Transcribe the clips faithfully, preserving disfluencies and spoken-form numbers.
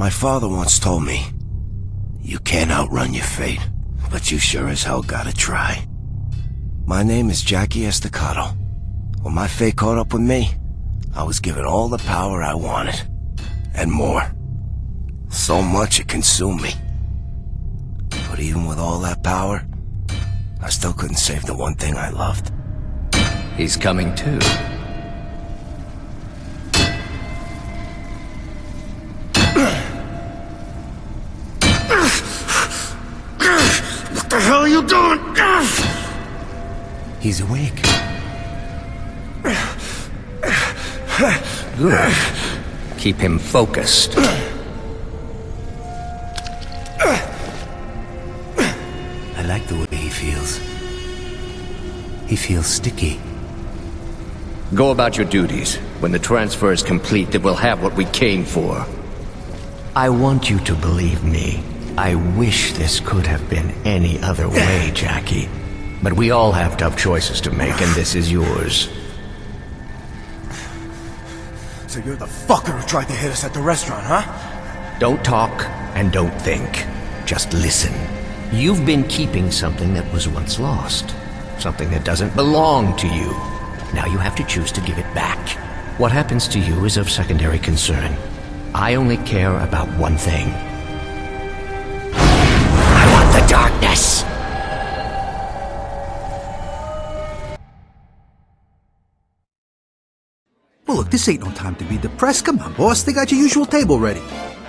My father once told me, you can't outrun your fate, but you sure as hell gotta try. My name is Jackie Estacado. When my fate caught up with me, I was given all the power I wanted, and more. So much it consumed me. But even with all that power, I still couldn't save the one thing I loved. He's coming too. What the hell are you doing? He's awake. Good. Keep him focused. I like the way he feels. He feels sticky. Go about your duties. When the transfer is complete, then we'll have what we came for. I want you to believe me. I wish this could have been any other way, Jackie. But we all have tough choices to make, and this is yours. So you're the fucker who tried to hit us at the restaurant, huh? Don't talk, and don't think. Just listen. You've been keeping something that was once lost. Something that doesn't belong to you. Now you have to choose to give it back. What happens to you is of secondary concern. I only care about one thing. I want the darkness! Well, look, this ain't no time to be depressed. Come on, boss. They got your usual table ready.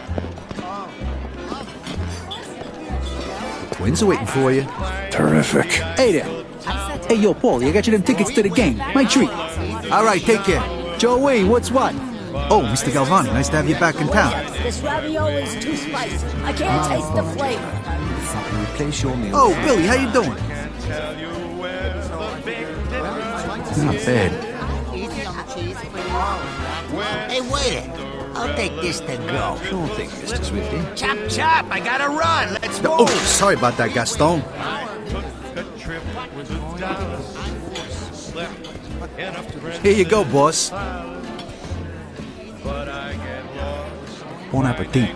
Twins are waiting for you. Terrific. Hey there. Hey, yo, Paul, I got you them tickets to the game. My treat. All right, take care. Joe Wayne, what's what? Oh, Mister Galvani, nice to have you back in town. This ravioli's too spicy. I can't taste the flavor. Oh, Billy, how you doing? Not bad. Hey, waiter. I'll take this to go. Don't think Mister's with you. Chop, chop. I gotta run. Let's go. Oh, sorry about that, Gaston. Here you go, boss. Bon appetit.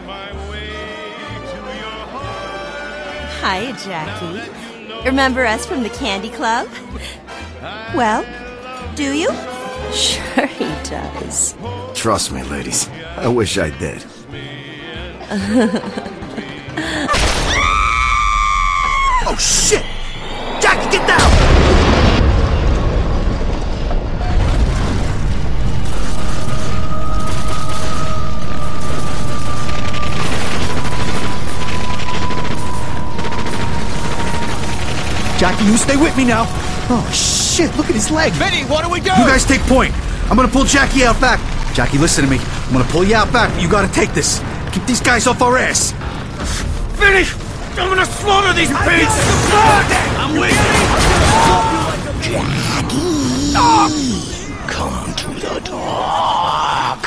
Hi, Jackie. Remember us from the Candy Club? Well, do you? Sure he does. Trust me, ladies. I wish I did. Oh, shit! Jackie, get down! Jackie, you stay with me now. Oh, shit, look at his leg. Vinny, what do we do? You guys take point. I'm gonna pull Jackie out back. Jackie, listen to me. I'm gonna pull you out back, but you gotta take this. Keep these guys off our ass. Vinny! I'm gonna slaughter these pigs! I'm waiting! Jackie! Oh. Come to the dark!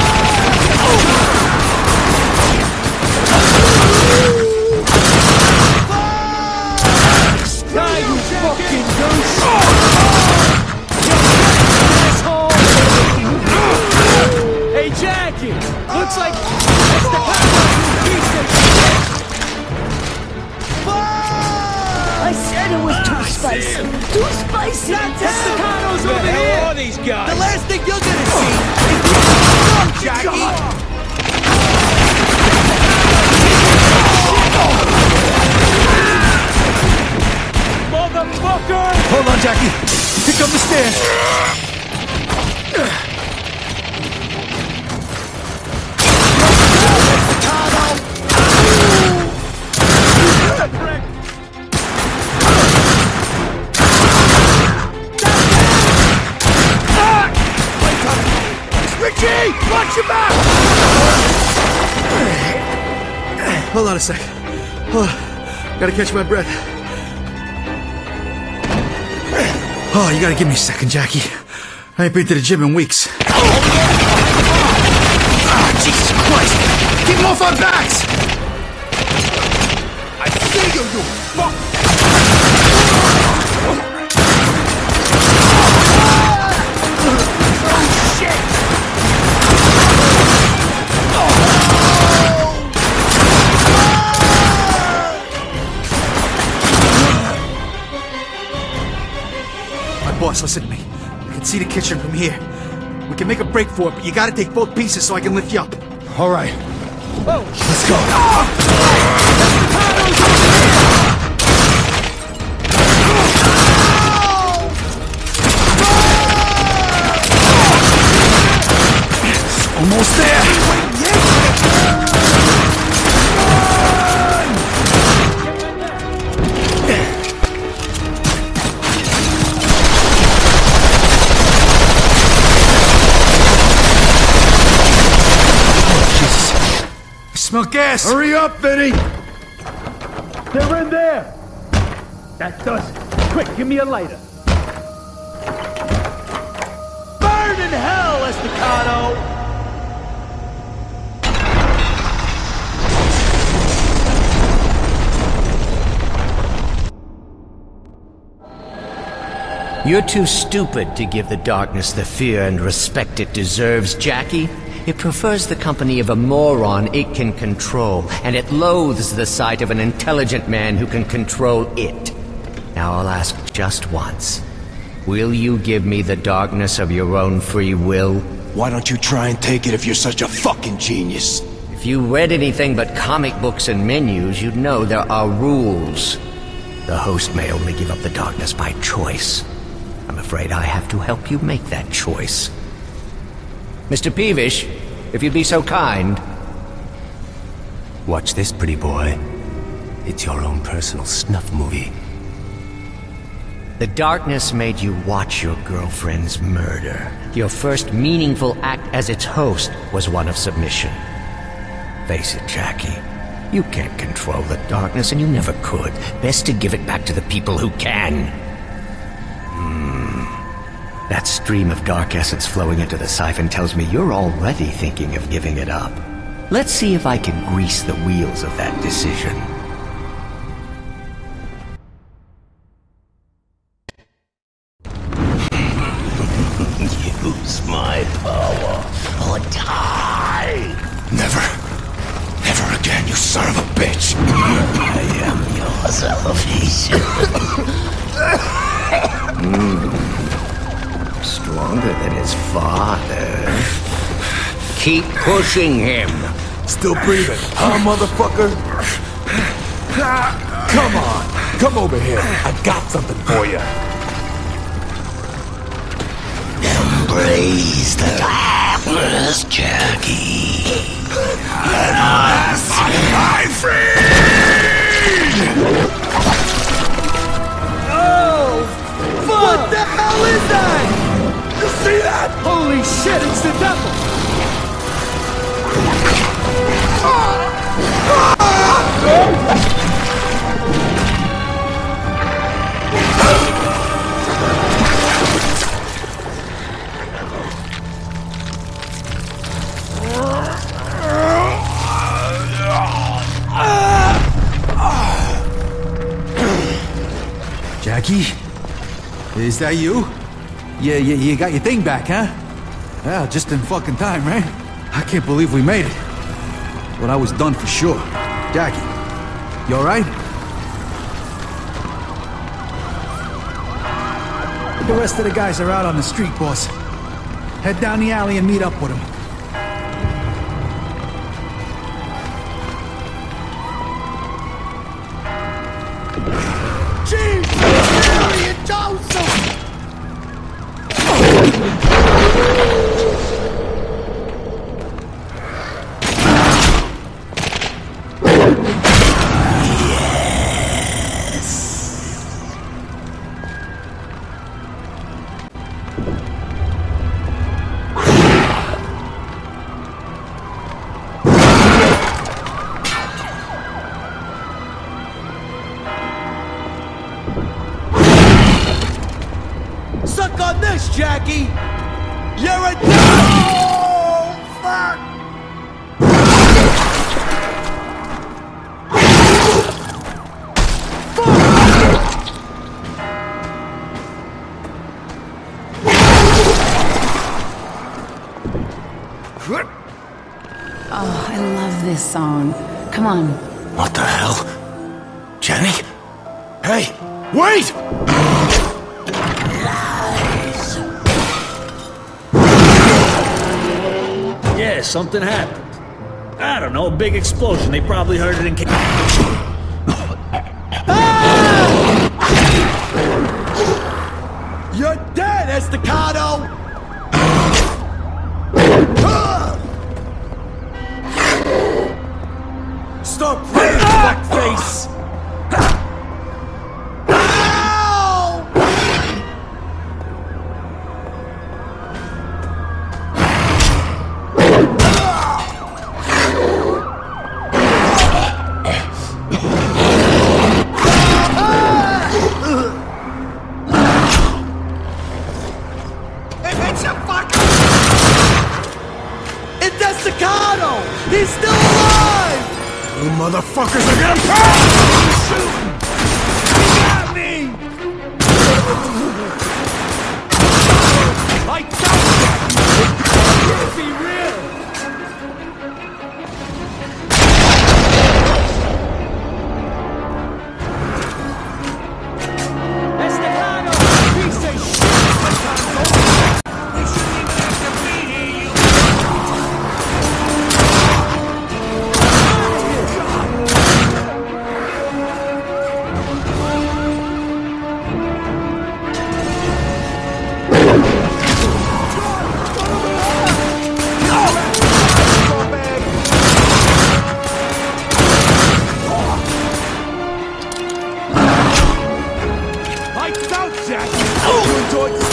Die, you fucking goose! Hey, Jackie! Looks like that's the I said it was too spicy. Too spicy. Testocanos over here! Who are these guys? The last thing you're gonna see is the Jackie! Motherfucker! Hold on, Jackie. Pick up the stairs. Richie! Watch your back! Hold on a sec. Hold on. Gotta catch my breath. Oh, you gotta give me a second, Jackie. I ain't been to the gym in weeks. Ah, Jesus Christ! Keep them off our backs! I see you, you fuck! Oh, shit! boss, listen to me. I can see the kitchen from here. We can make a break for it, but you gotta take both pieces so I can lift you up. All right. Whoa. Let's go. Almost there. Smell gas! Hurry up, Vinny! They're in there! That does it. Quick, give me a lighter. Burn in hell, Estacado! You're too stupid to give the darkness the fear and respect it deserves, Jackie. It prefers the company of a moron it can control, and it loathes the sight of an intelligent man who can control it. Now I'll ask just once. Will you give me the darkness of your own free will? Why don't you try and take it if you're such a fucking genius? If you read anything but comic books and menus, you'd know there are rules. The host may only give up the darkness by choice. I'm afraid I have to help you make that choice. Mister Peevish, if you'd be so kind. Watch this, pretty boy. It's your own personal snuff movie. The darkness made you watch your girlfriend's murder. Your first meaningful act as its host was one of submission. Face it, Jackie. You can't control the darkness, and you never could. Best to give it back to the people who can. Hmm. That stream of dark essence flowing into the siphon tells me you're already thinking of giving it up. Let's see if I can grease the wheels of that decision. Use my power or die! Never. Never again, you son of a bitch! I am your salvation. mm. Stronger than his father. Keep pushing him. Still breathing, huh, motherfucker? Come on, come over here. I got something for you. Embrace the darkness, Jackie. And I set my free! Oh! Fuck! What the hell is that? You see that? Holy shit, it's the devil! Jackie? Is that you? Yeah, you, you got your thing back, huh? Well, just in fucking time, right? I can't believe we made it. But I was done for sure. Jackie, you alright? The rest of the guys are out on the street, boss. Head down the alley and meet up with them. Suck on this, Jackie! You're a... Oh, fuck! Oh, I love this song. Come on. What the hell? Jenny? Hey, wait! something happened. I don't know, a big explosion. They probably heard it in... Ah! You're dead, Estacado! Stop praying, blackface! He's still alive! You motherfuckers are gonna pay! Shoot! He got me! I got that! Can't be real! Estacado! Piece of shit! They shouldn't even have to be here, you... Lights out, Jack! You enjoyed